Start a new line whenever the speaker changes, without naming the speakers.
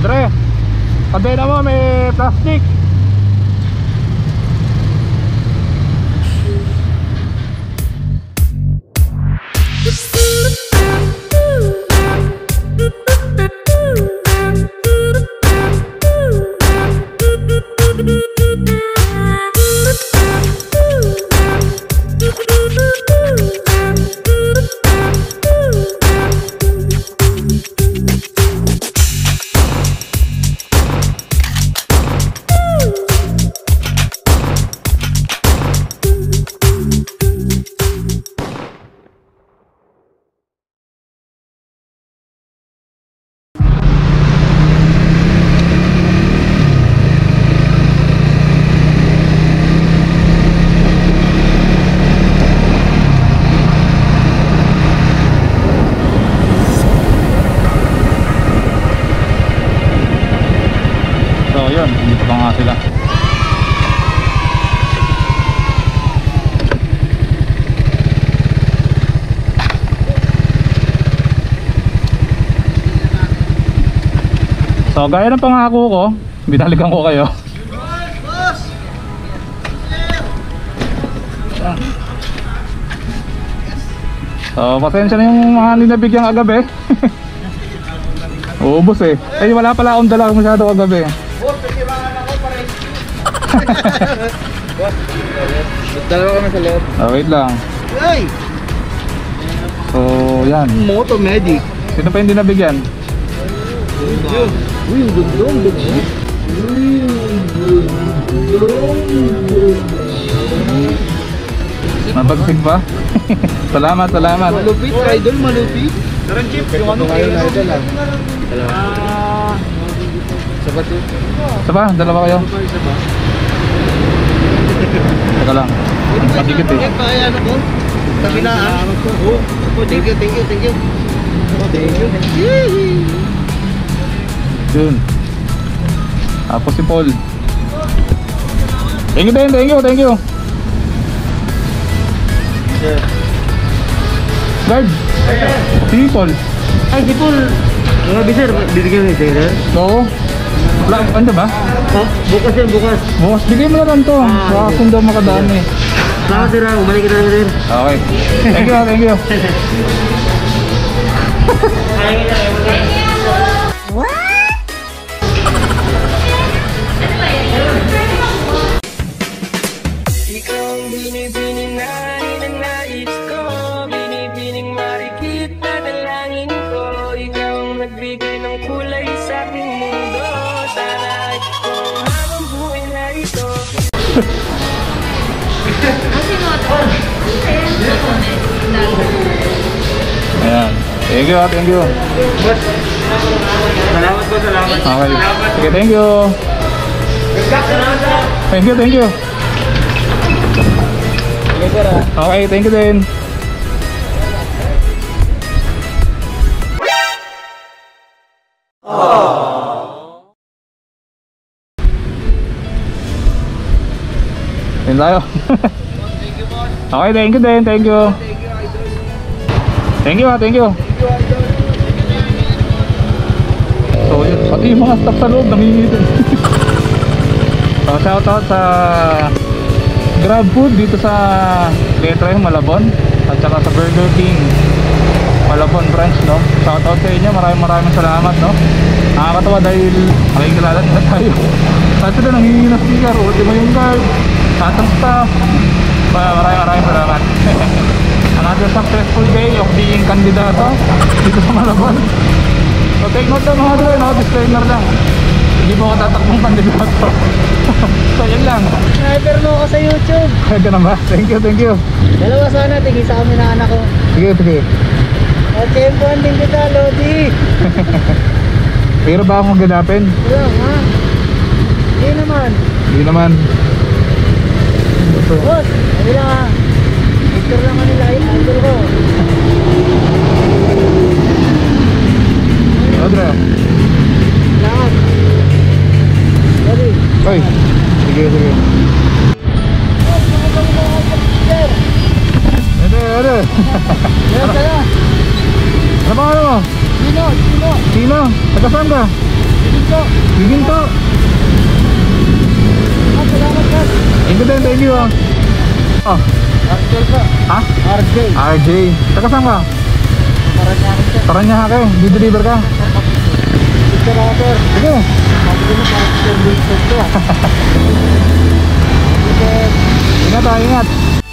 Dre, kadena mo may plastic. Dito pa nga sila. So gaya ng pangako ko, binalikan ko kayo. So pasensya na yung mga ninabigyan kagabi. Uubos eh. Eh wala pala akong dala masyado kagabi.
Dalawa kami sa loob.
Wait lang.
Ay!
So yan.
Moto Medic.
Sino pa hindi nabigyan?
Uy, yung gundong.
Napagsig pa? Salamat, salamat.
Malupit, idol, malupit. Karang chip, yung ano kayo na idol lang. Dalawa. Sabat yun.
Saba, dalawa kayo. Teka lang. Matigit eh.
Kaya ano ko? Kabilaan. Thank you, thank you, thank you. Thank you.
Yun. Tapos si Paul. Thank you din, thank you, thank you. Guard. Si Paul.
Ay, si Paul. Grabe sir, bibigyan mo sir.
Oo. Wala, ano ba?
Oh, bukas yan, bukas.
Bukas, bigay mo na lang to. Baka kung daw makadaan eh.
Salamat sir, umalik kita na sir.
Okay. Thank you, thank you.
Ikaw ang binibining na ninanais ko, binibining marikit na dalangin ko. Ikaw ang nagbigay ng kulay sa aking mundo. Sana ikaw habang buhay na ito.
Ayan. Thank you, thank you.
Salamat po, salamat.
Okay. Okay, thank you. Thank you, thank you. Okay, thank you din. Yun tayo. Okay, thank you din, thank you. Thank you, thank you. So yun, pati yung mga staff sa loob nangingitin. So shoutout sa Grab Food dito sa Letra yung Malabon, at saka sa Burger King Malabon branch, no? Shoutout sa inyo, maraming salamat, no? Nakakatawa dahil makikilala na tayo. Kasi na nangingi na speaker, ultimo yung guard, atang staff. Maraming salamat. Another successful day of being kandidato dito sa Malabon. So take note lang mga doon, no? Disclaimer lang, hindi mo ako tatakbong kandidato. So yun lang.
Sniper mo ako sa YouTube.
Ganun ba? Thank you, thank you.
Dalawa sana, tigil sa kami na anak ko.
Sige, sige.
Tempuan din kita, Lodi.
Pero ba akong ganapin?
Wala, ha? Hindi naman.
Hindi naman.
Boss, hindi lang ha. Picture lang kanila, idol ko.
Odra.
Lahat. Lodi.
Oy. Sige, sige. Ede.
Meron ka na.
Ano ba ano mo?
Sino?
Sino? Taga saan ka?
Dito po.
Giginto.
Salamat sir.
Thank you ah. Oh,
RJ po.
ha?
RJ.
RJ. Taga saan ka?
Paranakin sir.
Paranaque. Di-deliver ka?
Sir ako sir.
Sige.
Sabi ko na parang sir Wilson to ah. Sir.
Ingat.